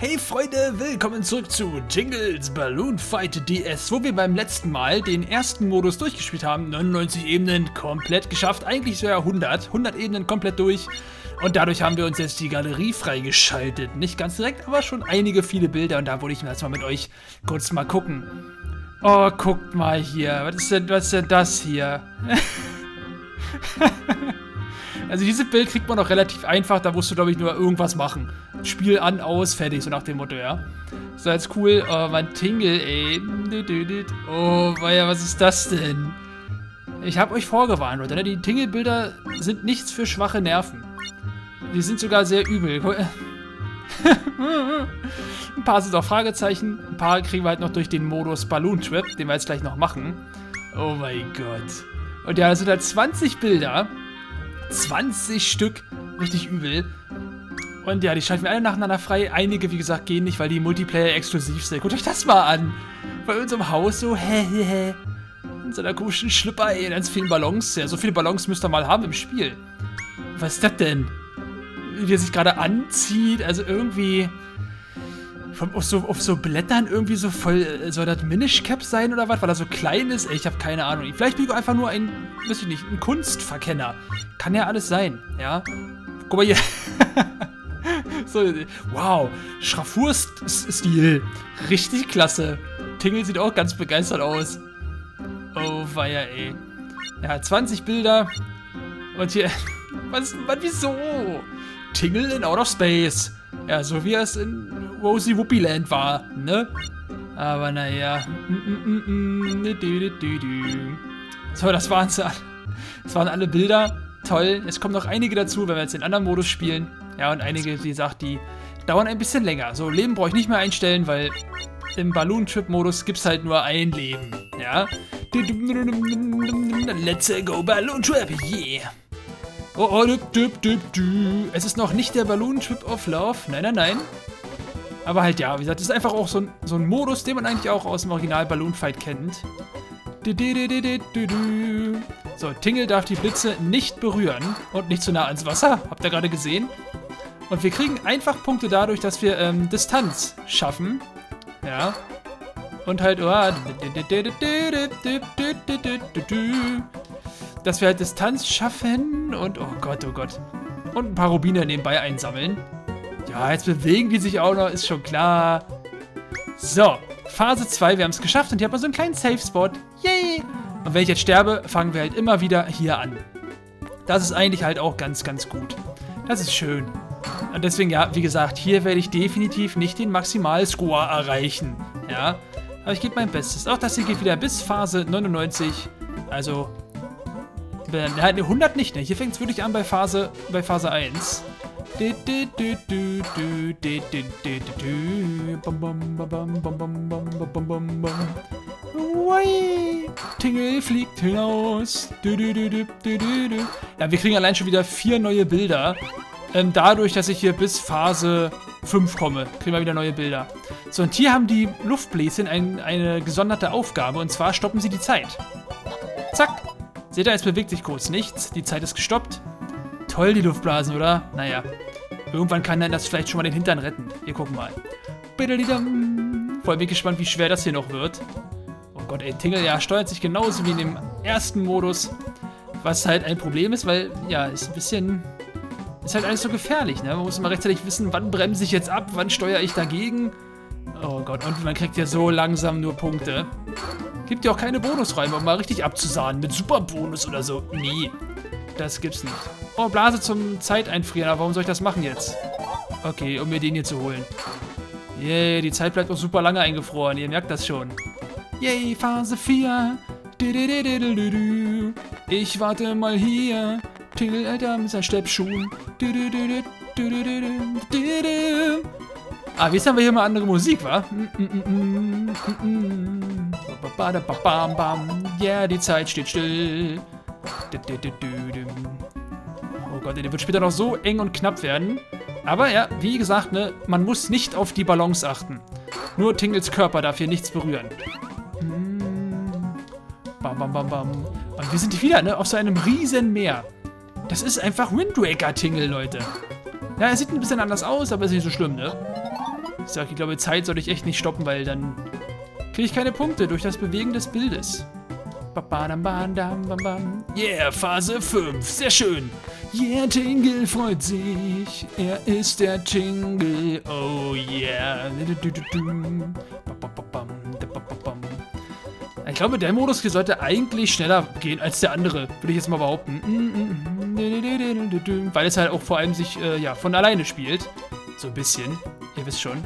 Hey Freunde, willkommen zurück zu Tingles Balloon Fight DS, wo wir beim letzten Mal den ersten Modus durchgespielt haben. 99 Ebenen komplett geschafft, eigentlich sogar 100 Ebenen komplett durch. Und dadurch haben wir uns jetzt die Galerie freigeschaltet. Nicht ganz direkt, aber schon viele Bilder. Und da wollte ich jetzt mal mit euch kurz mal gucken. Oh, guckt mal hier. Was ist denn das hier? Also dieses Bild kriegt man doch relativ einfach, da musst du, glaube ich, nur irgendwas machen. Spiel an, aus, fertig, so nach dem Motto, ja. So, jetzt cool. Oh, mein Tingle, ey. Oh, weia, was ist das denn? Ich habe euch vorgewarnt, Leute, ne? Die Tingle-Bilder sind nichts für schwache Nerven. Die sind sogar sehr übel. Ein paar sind auch Fragezeichen. Ein paar kriegen wir halt noch durch den Modus Balloon Trip, den wir jetzt gleich noch machen. Oh mein Gott. Und ja, das sind halt 20 Bilder. 20 Stück. Richtig übel. Und ja, die schalten wir alle nacheinander frei. Einige, wie gesagt, gehen nicht, weil die Multiplayer exklusiv sind. Guckt euch das mal an. Bei unserem Haus so, in so einer komischen Schlüpper, ey, ganz vielen Ballons. Ja, so viele Ballons müsst ihr mal haben im Spiel. Was ist das denn? Wie er sich gerade anzieht, also irgendwie auf so Blättern irgendwie so voll, soll das Minish Cap sein oder was, weil er so klein ist? Ey, ich habe keine Ahnung. Vielleicht bin ich einfach nur ein, weiß ich nicht, ein Kunstverkenner. Kann ja alles sein, ja. Guck mal hier. So, wow, Schraffurstil. Richtig klasse. Tingle sieht auch ganz begeistert aus. Oh, weia, ey. Ja, 20 Bilder. Und hier, wieso? Tingle in Outer Space. Ja, so wie es in Rosie Whoopi Land war, ne? Aber naja. So, das waren alle Bilder. Toll. Es kommen noch einige dazu, wenn wir jetzt den anderen Modus spielen. Ja, und einige, wie gesagt, die dauern ein bisschen länger. So, Leben brauche ich nicht mehr einstellen, weil im Balloon Trip Modus gibt es halt nur ein Leben. Ja. Let's go Balloon Trip, yeah. Oh, es ist noch nicht der Balloon Trip of Love. Nein, nein, nein. Aber halt ja, wie gesagt, das ist einfach auch so ein Modus, den man eigentlich auch aus dem Original Balloon Fight kennt. So, Tingle darf die Blitze nicht berühren und nicht zu nah ans Wasser. Habt ihr gerade gesehen? Und wir kriegen einfach Punkte dadurch, dass wir Distanz schaffen. Ja. Und halt, dass wir halt Distanz schaffen und, oh Gott, und ein paar Rubine nebenbei einsammeln. Ja, jetzt bewegen die sich auch noch, ist schon klar. So, Phase 2, wir haben es geschafft und hier hat man so einen kleinen Safe-Spot. Yay! Und wenn ich jetzt sterbe, fangen wir halt immer wieder hier an. Das ist eigentlich halt auch ganz, ganz gut. Das ist schön. Und deswegen, ja, wie gesagt, hier werde ich definitiv nicht den Maximalscore erreichen. Ja, aber ich gebe mein Bestes. Auch das hier geht wieder bis Phase 99. Also, ne, 100 nicht, ne? Hier fängt es wirklich an bei Phase 1. Tingle fliegt hinaus. Ja, wir kriegen allein schon wieder 4 neue Bilder. Dadurch, dass ich hier bis Phase 5 komme, kriegen wir wieder neue Bilder. So, und hier haben die Luftbläschen eine gesonderte Aufgabe, und zwar stoppen sie die Zeit. Zack. Seht ihr, es bewegt sich kurz nichts. Die Zeit ist gestoppt. Toll, die Luftblasen, oder? Naja. Irgendwann kann dann das vielleicht schon mal den Hintern retten. Ihr guckt mal. Voll bin ich gespannt, wie schwer das hier noch wird. Oh Gott, ey, Tingle, ja, steuert sich genauso wie in dem ersten Modus. Was halt ein Problem ist, weil, ja, ist ein bisschen... Ist halt alles so gefährlich, ne? Man muss immer rechtzeitig wissen, wann bremse ich jetzt ab, wann steuere ich dagegen. Oh Gott, und man kriegt ja so langsam nur Punkte. Gibt ja auch keine Bonusräume, um mal richtig abzusahnen mit Superbonus oder so. Nee, das gibt's nicht. Oh, Blase zum Zeiteinfrieren, aber warum soll ich das machen jetzt? Okay, um mir den hier zu holen. Yay, die Zeit bleibt auch super lange eingefroren, ihr merkt das schon. Yay, Phase 4. Ich warte mal hier. Tingle, Alter, mit seinen Steppschuhen. Ah, jetzt haben wir hier mal andere Musik, wa? Yeah, die Zeit steht still. Oh Gott, der wird später noch so eng und knapp werden. Aber ja, wie gesagt, ne, man muss nicht auf die Ballons achten. Nur Tingles Körper darf hier nichts berühren. Bam, bam, bam, bam. Und wir sind wieder, ne, auf so einem riesen Meer. Das ist einfach Wind Waker Tingle, Leute. Ja, er sieht ein bisschen anders aus, aber ist nicht so schlimm, ne? Ich sag, ich glaube, Zeit sollte ich echt nicht stoppen, weil dann kriege ich keine Punkte durch das Bewegen des Bildes. Yeah, Phase 5. Sehr schön. Yeah, Tingle freut sich. Er ist der Tingle. Oh yeah. Ich glaube, der Modus hier sollte eigentlich schneller gehen als der andere. Würde ich jetzt mal behaupten. Weil es halt auch vor allem sich ja, von alleine spielt. So ein bisschen. Ihr wisst schon.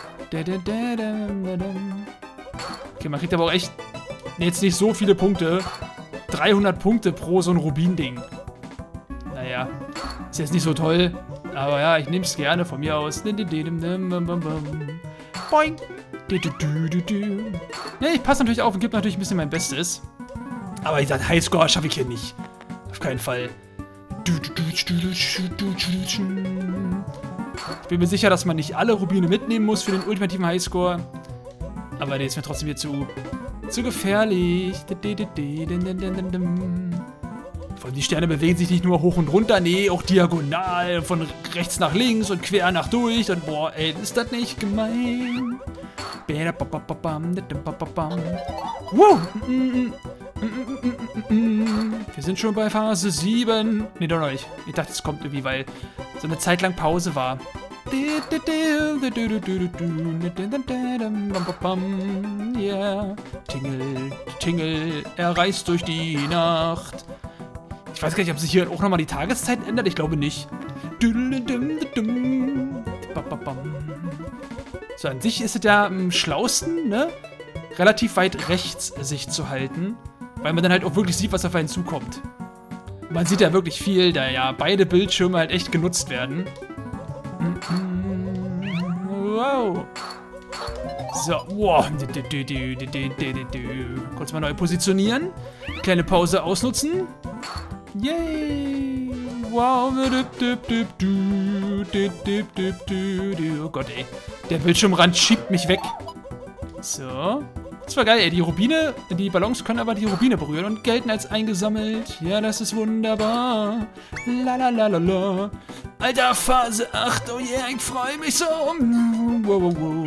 Okay, man kriegt aber auch echt jetzt nicht so viele Punkte. 300 Punkte pro so ein Rubin-Ding. Naja, ist jetzt nicht so toll. Aber ja, ich nehme es gerne von mir aus. Boing. Ja, ich passe natürlich auf und gebe natürlich ein bisschen mein Bestes. Aber ich sage, Highscore schaffe ich hier nicht. Auf keinen Fall. Ich bin mir sicher, dass man nicht alle Rubine mitnehmen muss für den ultimativen Highscore. Aber der ist mir trotzdem hier zu gefährlich. Die Sterne bewegen sich nicht nur hoch und runter, nee, auch diagonal, von rechts nach links und quer nach durch. Und boah, ey, ist das nicht gemein? Wow. Wir sind schon bei Phase 7. Nee, doch noch nicht. Ich dachte, es kommt irgendwie, weil so eine Zeit lang Pause war. Yeah. Tingle, Tingle, er reist durch die Nacht. Ich weiß gar nicht, ob sich hier auch nochmal die Tageszeit ändert. Ich glaube nicht. So, an sich ist es ja am schlausten, ne? Relativ weit rechts sich zu halten. Weil man dann halt auch wirklich sieht, was auf einen zukommt. Man sieht ja wirklich viel, da ja beide Bildschirme halt echt genutzt werden. Wow. So, wow. Kurz mal neu positionieren. Kleine Pause ausnutzen. Yay. Wow. Oh Gott, ey. Der Bildschirmrand schiebt mich weg. So. Das war geil, ey. Die Ballons können aber die Rubine berühren und gelten als eingesammelt. Ja, das ist wunderbar. La. Alter, Phase 8, oh yeah, ich freue mich so. Wow.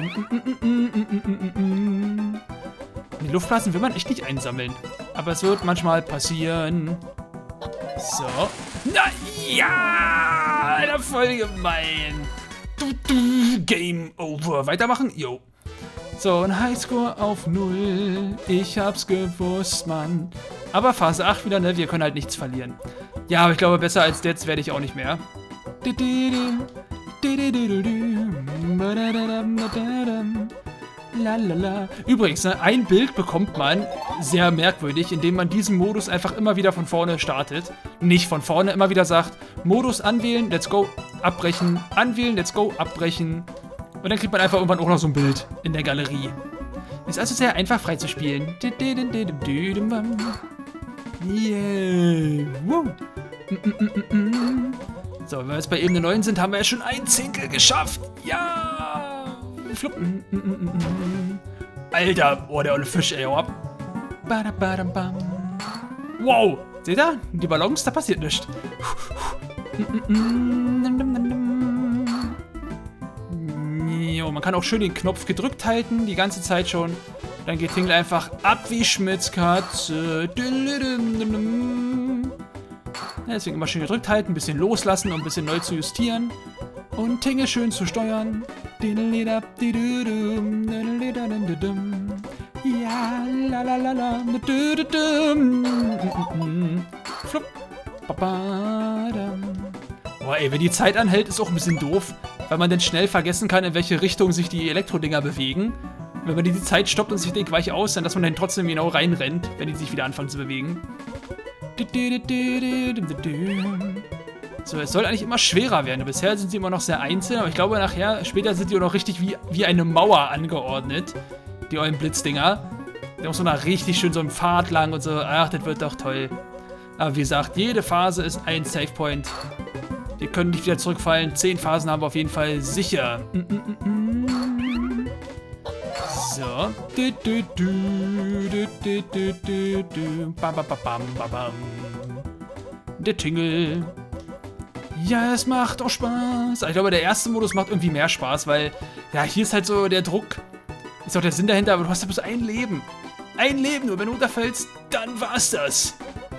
Die Luftblasen will man echt nicht einsammeln. Aber es wird manchmal passieren. So. Na ja! Alter, voll gemein. Game over. Weitermachen? Jo. So, ein Highscore auf 0. Ich hab's gewusst, Mann. Aber Phase 8 wieder, ne? Wir können halt nichts verlieren. Ja, aber ich glaube, besser als jetzt werde ich auch nicht mehr. Übrigens, ne, ein Bild bekommt man sehr merkwürdig, indem man diesen Modus einfach immer wieder von vorne startet. Nicht von vorne, immer wieder sagt, Modus anwählen, let's go, abbrechen, anwählen, let's go, abbrechen. Und dann kriegt man einfach irgendwann auch noch so ein Bild in der Galerie. Ist also sehr einfach frei zu spielen. Yeah. Woo. So, wenn wir jetzt bei Ebene 9 sind, haben wir ja schon ein Zehntel geschafft. Ja! Flupp. Alter, oh, der olle Fisch, ey, ab. Wow! Seht ihr? Die Ballons, da passiert nichts. Jo, man kann auch schön den Knopf gedrückt halten, die ganze Zeit schon. Dann geht Tingle einfach ab wie Schmitzkatze. Ja, deswegen immer schön gedrückt halten, ein bisschen loslassen, um ein bisschen neu zu justieren. Und Tingle schön zu steuern. Ja, lalalala. Flupp. Boah, ey, wenn die Zeit anhält, ist auch ein bisschen doof, weil man dann schnell vergessen kann, in welche Richtung sich die Elektrodinger bewegen. Wenn man die Zeit stoppt und sich denkt, weich aus, dann dass man dann trotzdem genau reinrennt, wenn die sich wieder anfangen zu bewegen. So, es soll eigentlich immer schwerer werden. Bisher sind sie immer noch sehr einzeln, aber ich glaube nachher, später sind die auch noch richtig wie eine Mauer angeordnet. Die ollen Blitzdinger. Die haben so einer richtig schön so einen Pfad lang und so. Ach, das wird doch toll. Aber wie gesagt, jede Phase ist ein Savepoint. Wir können nicht wieder zurückfallen. 10 Phasen haben wir auf jeden Fall sicher. So. Der Tingle. Ja, es macht auch Spaß. Ich glaube, der erste Modus macht irgendwie mehr Spaß, weil, ja, hier ist halt so der Druck. Ist auch der Sinn dahinter, aber du hast ja bloß ein Leben. Ein Leben, nur wenn du runterfällst, dann war's das.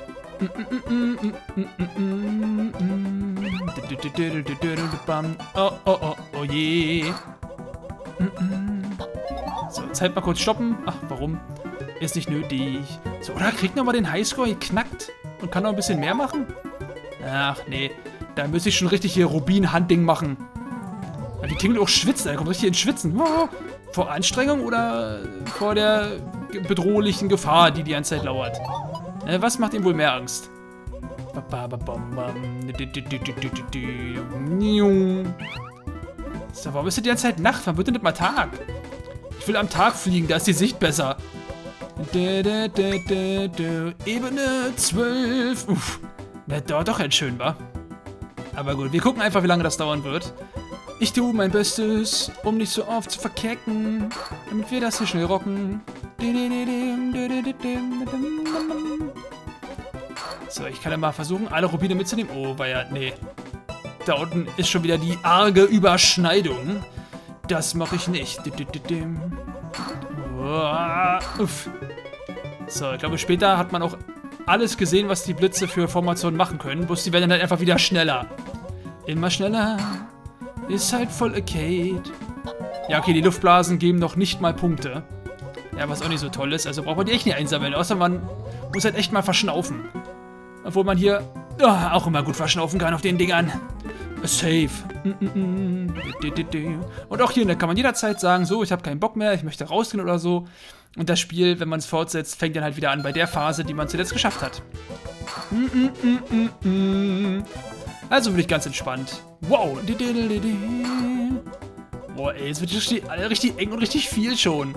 Oh, oh, oh, oh je. So, Zeit mal kurz stoppen. Ach, warum? Ist nicht nötig. So, oder kriegt nochmal den Highscore geknackt und kann noch ein bisschen mehr machen? Ach, nee. Da müsste ich schon richtig hier Rubin-Hunting machen. Weil die Tingle auch schwitzt, er kommt richtig ins Schwitzen. Vor Anstrengung oder vor der bedrohlichen Gefahr, die ganze Zeit lauert? Was macht ihm wohl mehr Angst? So, warum ist denn die ganze Zeit Nacht? Wann wird denn das mal Tag? Ich will am Tag fliegen, da ist die Sicht besser. Ebene 12. Uff. Das dauert doch ganz schön, wa? Aber gut, wir gucken einfach, wie lange das dauern wird. Ich tue mein Bestes, um nicht so oft zu verkecken, damit wir das hier schnell rocken. So, ich kann ja mal versuchen, alle Rubine mitzunehmen. Oh, war ja, nee. Da unten ist schon wieder die arge Überschneidung. Das mache ich nicht. Uff. So, ich glaube, später hat man auch alles gesehen, was die Blitze für Formationen machen können. Bloß die werden dann halt einfach wieder schneller. Immer schneller. Ist halt voll Arcade. Ja, okay, die Luftblasen geben noch nicht mal Punkte. Ja, was auch nicht so toll ist. Also braucht man die echt nicht einsammeln. Außer man muss halt echt mal verschnaufen. Obwohl man hier auch immer gut verschnaufen kann auf den Dingern. Safe. Und auch hier, da kann man jederzeit sagen, so, ich habe keinen Bock mehr, ich möchte rausgehen oder so. Und das Spiel, wenn man es fortsetzt, fängt dann halt wieder an bei der Phase, die man zuletzt geschafft hat. Also bin ich ganz entspannt. Wow. Boah, ey, es wird richtig eng und richtig viel schon.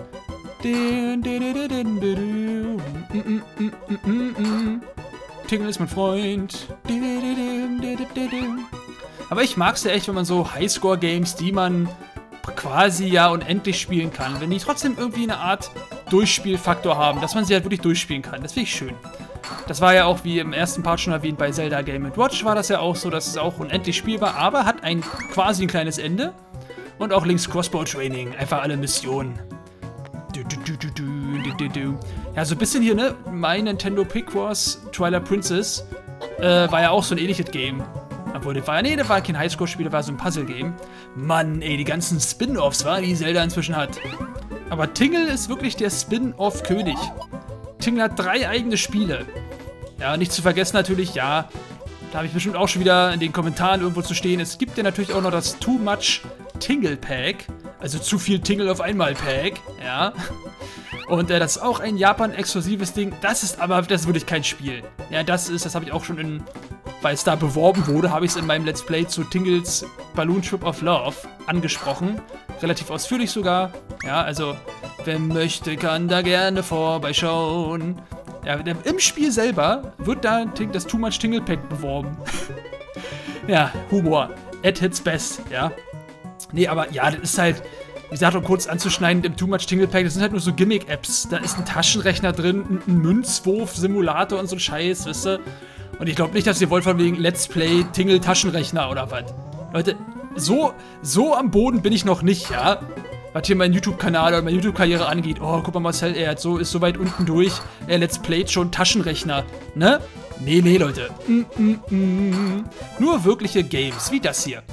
Tingle ist mein Freund. Aber ich mag es ja echt, wenn man so Highscore-Games, die man quasi ja unendlich spielen kann, wenn die trotzdem irgendwie eine Art Durchspielfaktor haben, dass man sie halt wirklich durchspielen kann. Das finde ich schön. Das war ja auch, wie im ersten Part schon erwähnt, bei Zelda Game & Watch war das ja auch so, dass es auch unendlich spielbar, aber hat quasi ein kleines Ende. Und auch Link's Crossbow Training, einfach alle Missionen. Ja, so ein bisschen hier, ne? My Nintendo Picross Twilight Princess war ja auch so ein ähnliches Game. Obwohl, das war kein Highscore-Spiel, das war so ein Puzzle-Game. Mann, ey, die ganzen Spin-Offs, die Zelda inzwischen hat. Aber Tingle ist wirklich der Spin-Off-König. Tingle hat 3 eigene Spiele. Ja, nicht zu vergessen natürlich, ja, da habe ich bestimmt auch schon wieder in den Kommentaren irgendwo zu stehen. Es gibt ja natürlich auch noch das Too Much Tingle Pack. Also zu viel Tingle auf einmal Pack, ja. Und das ist auch ein Japan-exklusives Ding. Das ist wirklich kein Spiel. Ja, das habe ich auch schon weil es da beworben wurde, habe ich es in meinem Let's Play zu Tingles Balloon Trip of Love angesprochen. Relativ ausführlich sogar. Ja, also, wer möchte, kann da gerne vorbeischauen. Ja, im Spiel selber wird da das Too Much Tingle Pack beworben. Ja, Humor. At its best, ja. Nee, aber ja, das ist halt, wie gesagt, um kurz anzuschneiden, im Too Much Tingle Pack, das sind halt nur so Gimmick-Apps. Da ist ein Taschenrechner drin, ein Münzwurf-Simulator und so ein Scheiß, wisst ihr? Und ich glaube nicht, dass ihr wollt von wegen Let's Play Tingle Taschenrechner oder was. Leute, so am Boden bin ich noch nicht, ja? Was hier meinen YouTube-Kanal oder meine YouTube-Karriere angeht. Oh, guck mal, Marcel, er ist so weit unten durch. Er Let's Playt schon Taschenrechner, ne? Nee, Leute. Nur wirkliche Games, wie das hier.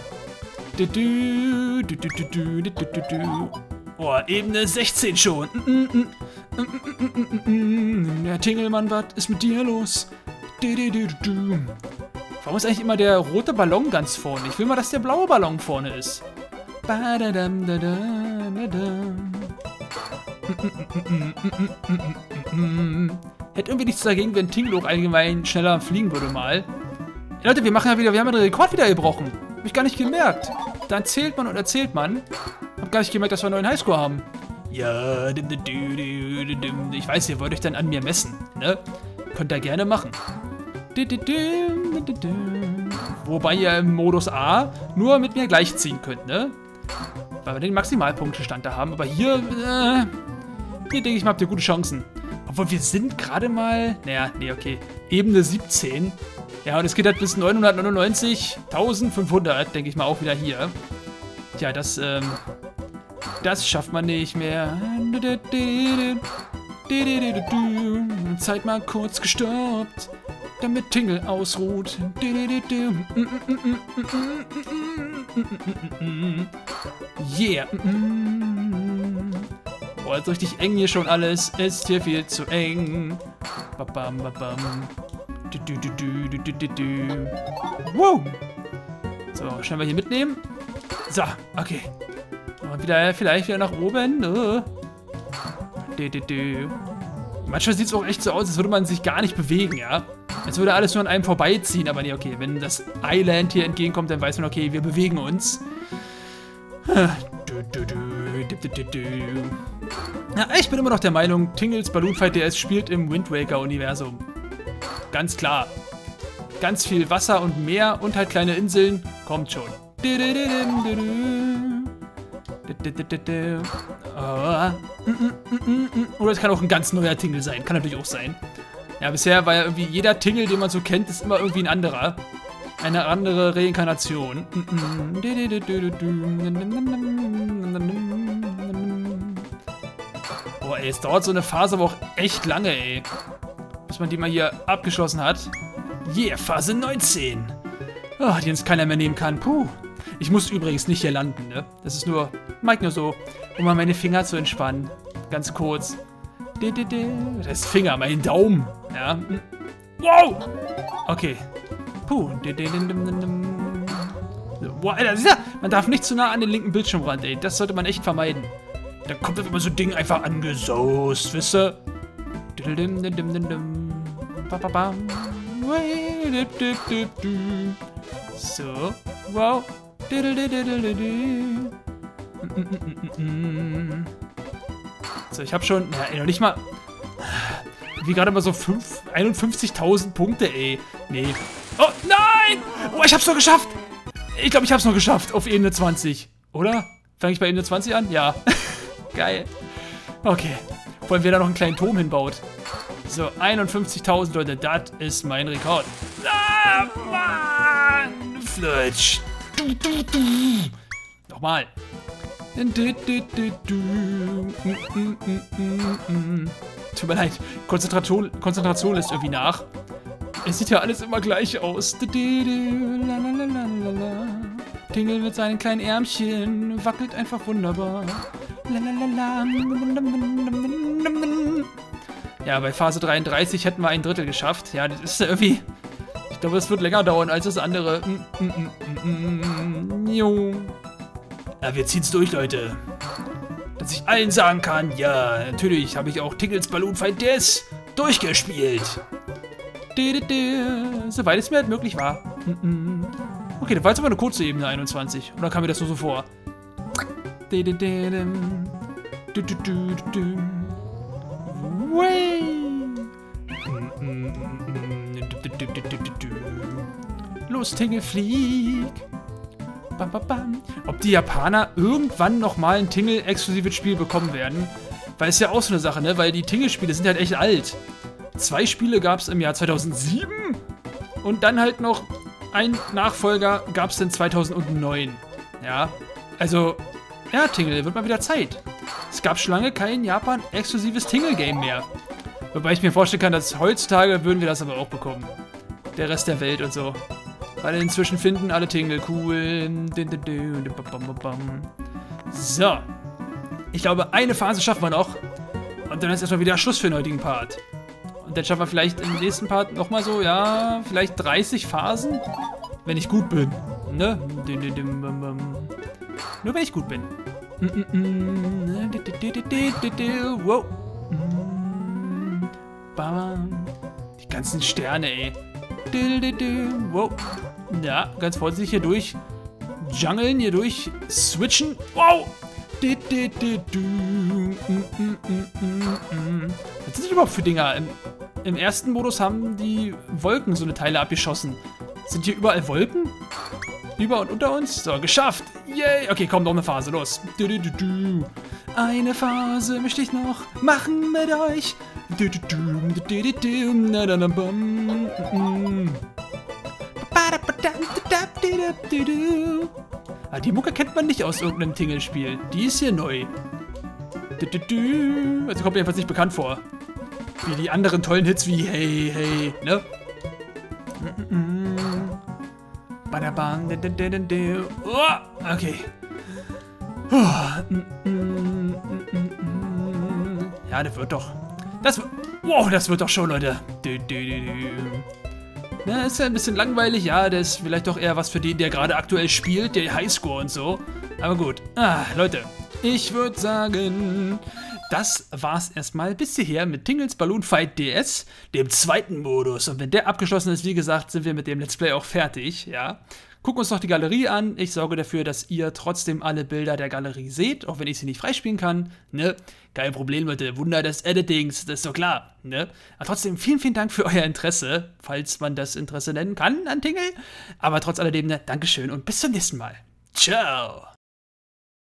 Oh, Ebene 16 schon. Der Tingelmann, was ist mit dir los? Warum ist eigentlich immer der rote Ballon ganz vorne? Ich will mal, dass der blaue Ballon vorne ist. Hätte irgendwie nichts dagegen, wenn Tingle auch allgemein schneller fliegen würde mal. Ja, Leute, wir haben den Rekord wieder gebrochen. Hab ich gar nicht gemerkt. Da erzählt man und erzählt man. Hab gar nicht gemerkt, dass wir einen neuen Highscore haben. Ja, ich weiß, ihr wollt euch dann an mir messen, ne? Könnt ihr gerne machen. Wobei ihr im Modus A nur mit mir gleichziehen könnt, ne? Weil wir den Maximalpunktestand da haben. Aber hier denke ich mal, habt ihr gute Chancen. Obwohl wir sind gerade mal, naja, nee, okay. Ebene 17. Ja, und es geht halt bis 999.500, denke ich mal, auch wieder hier. Tja, das schafft man nicht mehr. Zeit mal kurz gestoppt, damit Tingle ausruht. Yeah. Boah, ist richtig eng hier schon alles. Ist hier viel zu eng. Babam, babam. Wow. So, schnell mal hier mitnehmen. So, okay. Und wieder, vielleicht wieder nach oben. Manchmal sieht es auch echt so aus, als würde man sich gar nicht bewegen, ja. Als würde alles nur an einem vorbeiziehen, aber nee, okay. Wenn das Island hier entgegenkommt, dann weiß man, okay, wir bewegen uns. Ja, ich bin immer noch der Meinung, Tingles Balloon Fight DS spielt im Wind Waker Universum. Ganz klar. Ganz viel Wasser und Meer und halt kleine Inseln. Kommt schon. Oder es kann auch ein ganz neuer Tingle sein. Kann natürlich auch sein. Ja, bisher war ja irgendwie jeder Tingle, den man so kennt, ist immer irgendwie ein anderer. Eine andere Reinkarnation. Boah, ey, es dauert so eine Phase aber auch echt lange, ey. Bis man die mal hier abgeschlossen hat. Yeah, Phase 19. Oh, die uns keiner mehr nehmen kann. Puh. Ich muss übrigens nicht hier landen, ne? Das ist nur, mag nur so, um mal meine Finger zu entspannen. Ganz kurz. Das Finger, mein Daumen. Ja. Wow! Okay. Puh. Boah, Alter, man darf nicht zu nah an den linken Bildschirmrand, ey. Das sollte man echt vermeiden. Da kommt immer so ein Ding einfach angesoßt, wisst ihr? So. Wow. So, ich habe schon, ja, noch nicht mal, wie gerade mal so 51.000 Punkte, ey. Nee. Oh, nein! Oh, ich hab's noch geschafft! Ich glaube, ich hab's noch geschafft auf Ebene 20. Oder? Fange ich bei Ebene 20 an? Ja. Geil. Okay. Vor allem, wer da noch einen kleinen Turm hinbaut. So, 51.000, Leute, das ist mein Rekord. Ah, Mann! Flutsch. Nochmal. Tut mir leid, Konzentration lässt irgendwie nach. Es sieht ja alles immer gleich aus. Tingle mit seinen kleinen Ärmchen wackelt einfach wunderbar. Ja, bei Phase 33 hätten wir ein Drittel geschafft. Ja, das ist irgendwie... Ich glaube, es wird länger dauern als das andere. Ja, wir ziehen's durch, Leute. Dass ich allen sagen kann, ja, natürlich habe ich auch Tingles Balloon Fight DS durchgespielt. Soweit es mir halt möglich war. Okay, das war jetzt aber eine kurze Ebene 21. Oder kam mir das nur so vor? Los, Tingle, flieg! Bam, bam, bam. Ob die Japaner irgendwann nochmal ein Tingle-exklusives Spiel bekommen werden? Weil es ja auch so eine Sache, ne? Weil die Tingle-Spiele sind halt echt alt. 2 Spiele gab es im Jahr 2007 und dann halt noch ein Nachfolger gab es dann 2009. Ja, also, ja, Tingle, wird mal wieder Zeit. Es gab schon lange kein Japan-exklusives Tingle-Game mehr. Wobei ich mir vorstellen kann, dass heutzutage würden wir das aber auch bekommen. Der Rest der Welt und so. Weil inzwischen finden alle Tingle cool. So. Ich glaube, eine Phase schaffen wir noch. Und dann ist erstmal wieder Schluss für den heutigen Part. Und dann schaffen wir vielleicht im nächsten Part nochmal so, ja, vielleicht 30 Phasen. Wenn ich gut bin. Ne? Nur wenn ich gut bin. Wow. Die ganzen Sterne, ey. Wow. Ja, ganz vorsichtig hier durch. Jungeln, hier durch. Switchen. Wow. Was sind das überhaupt für Dinger? Im ersten Modus haben die Wolken so eine Teile abgeschossen. Sind hier überall Wolken? Über und unter uns? So, geschafft. Yay. Okay, komm, noch eine Phase. Los. Eine Phase möchte ich noch machen mit euch. Ah, die Mucke kennt man nicht aus irgendeinem Tingle-Spiel. Die ist hier neu. Also kommt mir jedenfalls nicht bekannt vor. Wie die anderen tollen Hits wie Hey, Hey, ne? Oh, okay. Ja, das wird doch. Wow, das wird doch schon, Leute. Na, ist ja ein bisschen langweilig. Ja, das ist vielleicht doch eher was für den, der gerade aktuell spielt, der Highscore und so. Aber gut. Leute, ich würde sagen, das war's erstmal bis hierher mit Tingles Balloon Fight DS, dem zweiten Modus. Und wenn der abgeschlossen ist, wie gesagt, sind wir mit dem Let's Play auch fertig, ja. Gucken uns doch die Galerie an. Ich sorge dafür, dass ihr trotzdem alle Bilder der Galerie seht, auch wenn ich sie nicht freispielen kann, ne. Kein Problem, Leute. Wunder des Editings, das ist doch klar, ne. Aber trotzdem vielen, vielen Dank für euer Interesse, falls man das Interesse nennen kann an Tingle. Aber trotz alledem, ne, Dankeschön und bis zum nächsten Mal. Ciao.